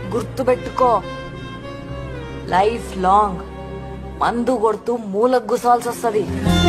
గుర్తుపెట్టుకో, life long మందు కొడుతూ మూలకు గుసాల్సి వస్తుంది.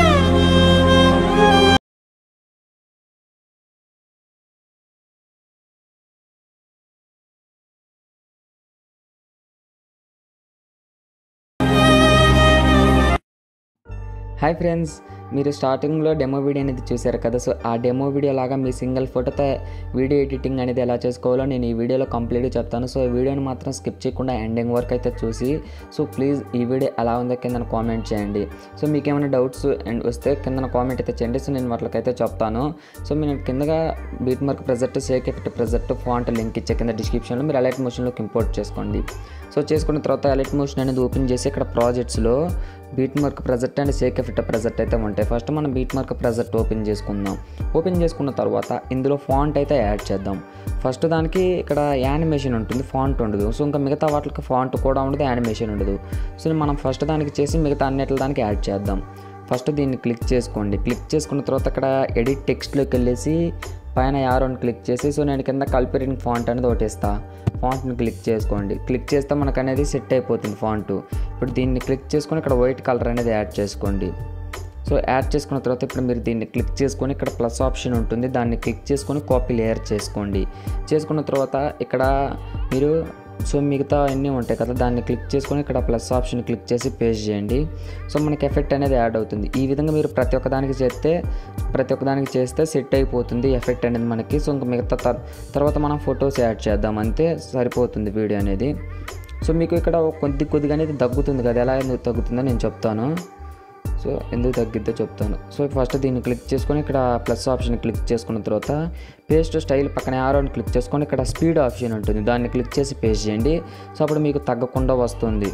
హాయ్ ఫ్రెండ్స్, మీరు స్టార్టింగ్లో డెమో వీడియో అనేది చూశారు కదా. సో ఆ డెమో వీడియో లాగా మీ సింగిల్ ఫోటోతో వీడియో ఎడిటింగ్ అనేది ఎలా చేసుకోవాలో నేను ఈ వీడియోలో కంప్లీట్గా చెప్తాను. సో ఈ వీడియోని మాత్రం స్కిప్ చేయకుండా ఎండింగ్ వరకు అయితే చూసి, సో ప్లీజ్ ఈ వీడియో ఎలా ఉందో కింద కామెంట్ చేయండి. సో మీకు ఏమైనా డౌట్స్ అండ్ వస్తే కింద కామెంట్ అయితే చేయండి. సో నేను వాటికైతే చెప్తాను. సో మీరు కిందగా beat mark project, shake effect project font link ఇచ్చే కింద డిస్క్రిప్షన్లో మీరు అలైట్ మోషన్లోకి ఇంపోర్ట్ చేసుకోండి. సో చేసుకున్న తర్వాత అలైట్ మోషన్ అనేది ఓపెన్ చేసి ఇక్కడ ప్రాజెక్ట్స్లో beat mark project and shake effect project అయితే ఉంటాయి. ఫస్ట్ మనం బీట్ మార్క్ ప్రెజెక్ట్ ఓపెన్ చేసుకుందాం. ఓపెన్ చేసుకున్న తర్వాత ఇందులో ఫాంట్ అయితే యాడ్ చేద్దాం. ఫస్ట్ దానికి ఇక్కడ యానిమేషన్ ఉంటుంది, ఫాంట్ ఉండదు. సో ఇంకా మిగతా వాటికి ఫాంట్ కూడా ఉండదు, యానిమేషన్ ఉండదు. సో మనం ఫస్ట్ దానికి చేసి మిగతా అన్నిటి దానికి యాడ్ చేద్దాం. ఫస్ట్ దీన్ని క్లిక్ చేసుకోండి. క్లిక్ చేసుకున్న తర్వాత ఇక్కడ ఎడిట్ టెక్స్ట్లోకి వెళ్ళేసి పైన యారోని క్లిక్ చేసి, సో నేను కింద కల్పరింగ్ ఫాంట్ అనేది ఒకటి ఇస్తాను. ఫాంట్ని క్లిక్ చేసుకోండి. క్లిక్ చేస్తే మనకు అనేది సెట్ అయిపోతుంది ఫాంట్. ఇప్పుడు దీన్ని క్లిక్ చేసుకొని ఇక్కడ వైట్ కలర్ అనేది యాడ్ చేసుకోండి. సో యాడ్ చేసుకున్న తర్వాత ఇప్పుడు మీరు దీన్ని క్లిక్ చేసుకొని ఇక్కడ ప్లస్ ఆప్షన్ ఉంటుంది, దాన్ని క్లిక్ చేసుకొని కాపీ లేయర్ చేసుకోండి. చేసుకున్న తర్వాత ఇక్కడ మీరు సో మిగతా అన్నీ ఉంటాయి కదా, దాన్ని క్లిక్ చేసుకొని ఇక్కడ ప్లస్ ఆప్షన్ క్లిక్ చేసి పేస్ట్ చేయండి. సో మనకి ఎఫెక్ట్ అనేది యాడ్ అవుతుంది. ఈ విధంగా మీరు ప్రతి ఒక్కదానికి చేస్తే సెట్ అయిపోతుంది ఎఫెక్ట్ అనేది మనకి. సో ఇంకా మిగతా తర్వాత మనం ఫొటోస్ యాడ్ చేద్దాం, అంతే సరిపోతుంది వీడియో అనేది. సో మీకు ఇక్కడ కొద్దిగా అనేది తగ్గుతుంది కదా, ఎలా ఎందుకు తగ్గుతుందో నేను చెప్తాను. సో ఎందుకు తగ్గిద్దో చెప్తాను. సో ఫస్ట్ దీన్ని క్లిక్ చేసుకొని ఇక్కడ ప్లస్ ఆప్షన్ క్లిక్ చేసుకున్న తర్వాత పేస్ట్ స్టైల్ పక్కన ఆరోని క్లిక్ చేసుకొని ఇక్కడ స్పీడ్ ఆప్షన్ ఉంటుంది, దాన్ని క్లిక్ చేసి పేస్ట్ చేయండి. సో అప్పుడు మీకు తగ్గకుండా వస్తుంది.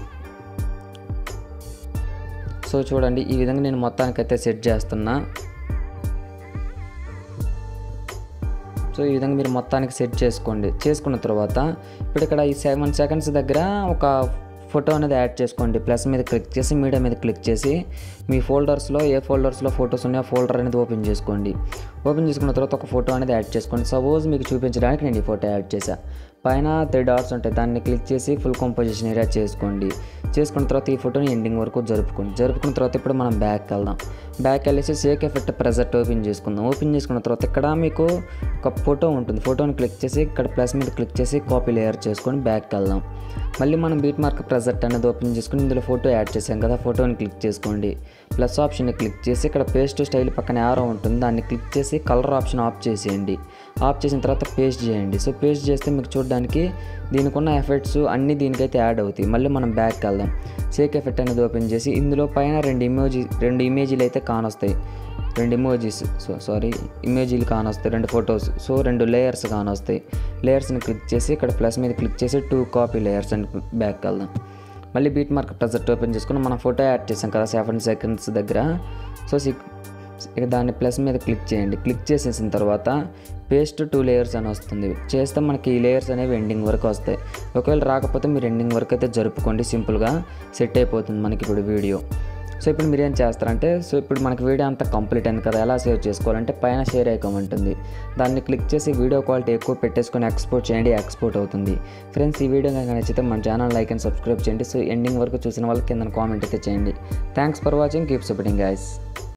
సో చూడండి, ఈ విధంగా నేను మొత్తానికైతే సెట్ చేస్తున్నా. సో ఈ విధంగా మీరు మొత్తానికి సెట్ చేసుకోండి. చేసుకున్న తర్వాత ఇప్పుడు ఇక్కడ ఈ 7 సెకండ్స్ దగ్గర ఒక ఫోటో అనేది యాడ్ చేసుకోండి. ప్లస్ మీద క్లిక్ చేసి మీడియా మీద క్లిక్ చేసి మీ ఫోల్డర్స్లో ఏ ఫోల్డర్స్లో ఫొటోస్ ఉన్నాయో ఆ ఫోల్డర్ అనేది ఓపెన్ చేసుకోండి. ఓపెన్ చేసుకున్న తర్వాత ఒక ఫోటో అనేది యాడ్ చేసుకోండి. సపోజ్ మీకు చూపించడానికి నేను ఈ ఫోటో యాడ్ చేశాను. పైన 3 డాట్స్ ఉంటాయి, దాన్ని క్లిక్ చేసి ఫుల్ కంపోజిషన్ ఏరియా చేసుకోండి. చేసుకున్న తర్వాత ఈ ఫోటోని ఎండింగ్ వరకు జరుపుకున్న తర్వాత ఇప్పుడు మనం బ్యాక్ వెళ్దాం. బ్యాక్ వెళ్ళేసి షేక్ ఎఫెక్ట్ ప్రెజెక్ట్ ఓపెన్ చేసుకుందాం. ఓపెన్ చేసుకున్న తర్వాత ఇక్కడ మీకు ఒక ఫోటో ఉంటుంది, ఫోటోని క్లిక్ చేసి ఇక్కడ ప్లస్ మీద క్లిక్ చేసి కాపీ లేయర్ చేసుకొని బ్యాక్ వెళ్దాం. మళ్ళీ మనం బీట్ మార్క్ ప్రెజెక్ట్ అనేది ఓపెన్ చేసుకుని ఇందులో ఫోటో యాడ్ చేసాం కదా, ఫోటోని క్లిక్ చేసుకోండి. ప్లస్ ఆప్షన్ని క్లిక్ చేసి ఇక్కడ పేస్ట్ స్టైల్ పక్కన యారో ఉంటుంది, దాన్ని క్లిక్ చేసి కలర్ ఆప్షన్ ఆఫ్ చేసేయండి. ఆఫ్ చేసిన తర్వాత పేస్ట్ చేయండి. సో పేస్ట్ చేస్తే మీకు చూడడానికి దీనికి ఉన్న ఎఫెక్ట్స్ అన్నీ దీనికైతే యాడ్ అవుతాయి. మళ్ళీ మనం బ్యాక్ వెళ్దాం. షేక్ ఎఫెక్ట్ అనేది ఓపెన్ చేసి ఇందులో పైన రెండు ఇమేజీలు అయితే కానొస్తాయి, 2 ఇమేజీలు కానొస్తాయి, 2 ఫొటోస్. సో 2 లేయర్స్ కానొస్తాయి. లేయర్స్ని క్లిక్ చేసి ఇక్కడ ప్లస్ మీద క్లిక్ చేసి 2 కాపీ లేయర్స్ అని బ్యాక్ వెళ్దాం. మళ్ళీ బీట్ మార్క్ ప్రెజెక్ట్ ఓపెన్ చేసుకుని మనం ఫోటో యాడ్ చేసాం కదా 7 సెకండ్స్ దగ్గర. సో దాన్ని ప్లస్ మీద క్లిక్ చేయండి. క్లిక్ చేసేసిన తర్వాత పేస్ట్ 2 లేయర్స్ అని వస్తుంది. చేస్తే మనకి ఈ లేయర్స్ అనేవి ఎండింగ్ వరకు వస్తాయి. ఒకవేళ రాకపోతే మీరు ఎండింగ్ వరకు అయితే జరుపుకోండి, సింపుల్గా సెట్ అయిపోతుంది మనకి ఇప్పుడు వీడియో. సో ఇప్పుడు మీరు ఏం చేస్తారంటే, సో ఇప్పుడు మనకి వీడియో అంతా కంప్లీట్ అయింది కదా, ఎలా సేవ్ చేసుకోవాలంటే పైన షేర్ ఐకాన్ ఉంటుంది, దాన్ని క్లిక్ చేసి వీడియో క్వాలిటీ ఎక్కువ పెట్టేసుకొని ఎక్స్పోర్ట్ చేయండి, ఎక్స్పోర్ట్ అవుతుంది. ఫ్రెండ్స్, ఈ వీడియో కనుక నచ్చితే మన ఛానల్ లైక్ అండ్ సబ్స్క్రైబ్ చేయండి. సో ఎండింగ్ వరకు చూసిన వాళ్ళకి కింద కామెంట్ అయితే చేయండి. Thanks for watching, keep supporting guys.